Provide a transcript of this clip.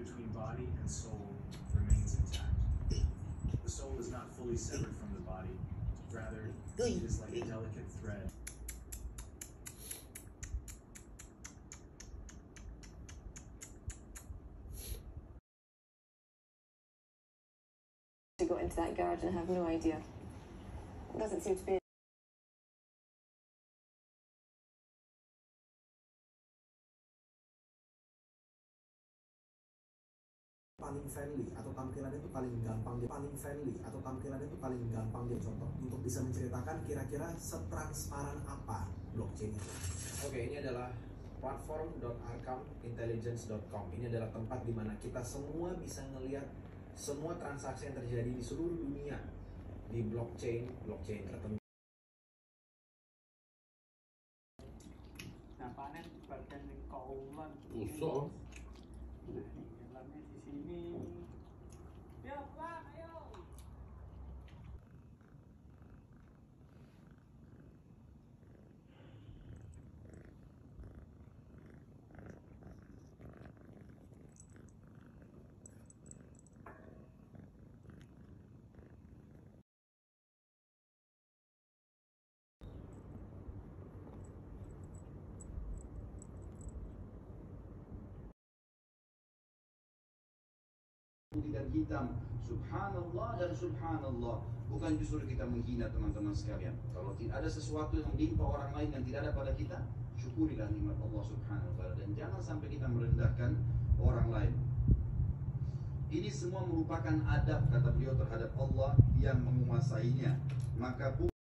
between body and soul remains intact. The soul is not fully severed from the body, rather, it is like a delicate thread. To go into that garage and have no idea. It doesn't seem to be. Paling friendly atau tampilannya itu paling gampang dia contoh untuk bisa menceritakan kira-kira setransparan apa blockchain itu. Oke, ini adalah platform.arkamintelligence.com. Ini adalah tempat di mana kita semua bisa ngelihat semua transaksi yang terjadi di seluruh dunia di blockchain tertentu. Nah, panen bagian kauman. Usok. Nah, dalamnya di sini. Ya, Pak, ayo. Putih dan hitam, subhanallah dan subhanallah. Bukan justru kita menghina teman-teman sekalian. Kalau tidak ada sesuatu yang menimpa orang lain yang tidak ada pada kita, syukurilah nikmat Allah subhanahu wa ta'ala. Dan jangan sampai kita merendahkan orang lain. Ini semua merupakan adab, kata beliau, terhadap Allah yang menguasainya. Maka